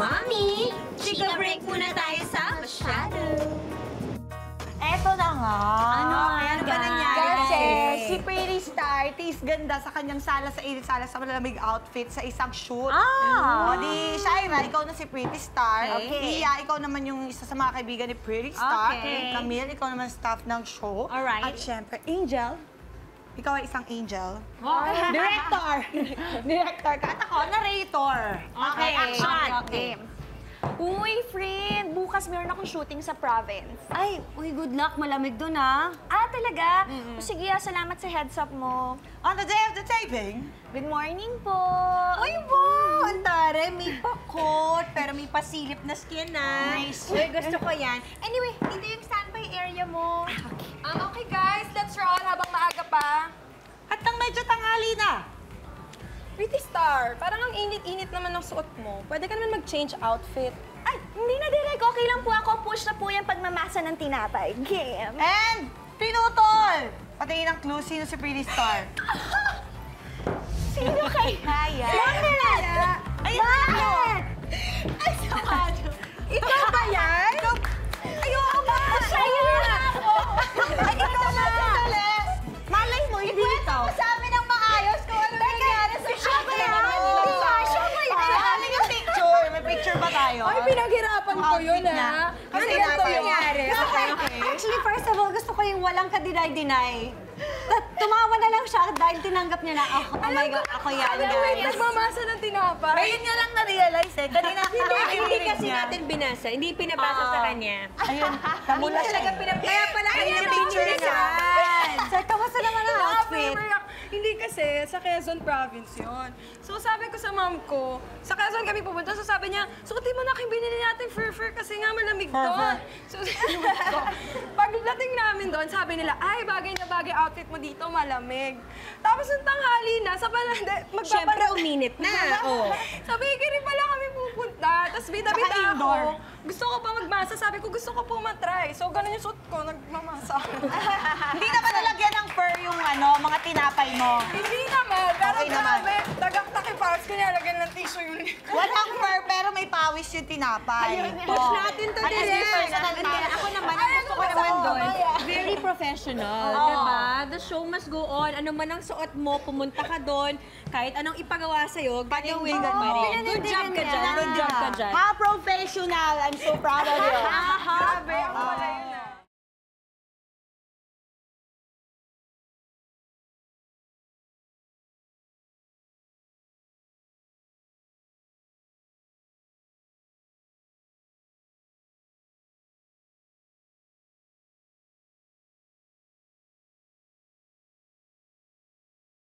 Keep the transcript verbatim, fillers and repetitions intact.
Mami, chika break muna tayo sa masyado. Eto na nga. Ano? Ano ba nangyari? Kasi si Pretty Star, tis ganda sa kanyang sala sa init, sala sa malamig outfit sa isang shoot. Ah! O di, Shaira, ikaw na si Pretty Star. Okay. Iya, ikaw naman yung isa sa mga kaibigan ni Pretty Star. Okay. Camille, ikaw naman staff ng show. Alright. At syempre, Angel. Ikaw ay isang angel. Director! Director ka. At ako, narrator. Okay, action! Okay. Uy, friend! Bukas meron akong shooting sa province. Ay, uy, good luck. Malamig doon, ah. Ah, talaga? O sige, ah, salamat sa heads up mo. On the day of the taping, Good morning po! Uy, wow! Ang tare, may pakot, pero may pasilip na skin, ah. Nice. Uy, gusto ko yan. Anyway, dito yung standby area mo. Um, okay guys, let's roll habang maaga pa. at nang medyo tanghali na. Pretty Star, parang ang init-init naman ng suot mo. Pwede ka naman mag-change outfit. Ay, hindi na direk. Okay lang po ako. Push na po yung pagmamasa ng tinapay. Game. And, pinutol! Patingin ang clue, sino si Pretty Star? Sino kaya yan? Bakit? Ay, bakit? Ay, samado. Ikaw ba yan? Ikaw, ayoko ba? Siya yun! Ay, ikaw na sandali. Malay mo, hindi ikaw. Sa amin ang maayos kung ano nangyari sa Siya ba yan? Di ba? Siya ba yan? Ay, ano yung picture? May picture ba tayo? Ay, pinaghirapan ko yun, Outfit na. ha? Kasi Kasi ganito dapat- yung nangyari. Okay, okay. Actually, first of all, gusto ko yung walang ka-deny-deny. Ta- Tumawa na lang siya dahil tinanggap niya na, oh, oh my God, ako yan, Alam mo, guys. nagmamasa ng tinapay. Ngayon nga lang na-realize eh. Kanina Hindi, hindi naririnig kasi niya. natin binasa. Hindi pinabasa sa kanya. Ayun, namula siya. Talaga pinab... Kaya pala Ayun kanya yung picture niya. Sir, kamusta naman ang outfit? Nakaka-favor ako. Hindi kasi, sa Quezon Province yun. So sabi ko sa mom ko, sa Quezon kami pupunta, so sabi niya, suotin mo na kayo binili natin fur-fur kasi nga malamig doon. So, so pagdating namin doon, sabi nila, ay, bagay na bagay outfit mo dito, malamig. Tapos nung tanghali na, sa pala, magpapala... Siyempre, uminit na. Oh. Sabi, kiri pala kami pupunta. Tapos bida-bida Tsaka ako. indoor. Gusto ko pa magmasa. Sabi ko, gusto ko po matry. So, ganun yung suot ko, nagmamasa. Hindi na ba nalagyan ng fur yung ano, mga tinapay mo? Hindi naman. Pero Okay naman. grabe, dagak-taki parts ko nilagyan ng tissue yun. Walang fur, pero may pawis yung tinapay. Push Oh. natin to At least may direct. personal touch. Ako naman, ang gusto ko naman doon, very professional, Oo. diba? The show must go on. Ano man ang suot mo, pumunta ka doon. Kahit anong ipagawa sa'yo, gagawin mo pa rin. Good job ka dyan. Good job ka dyan. How professional! I'm so proud of you. Grabe, ang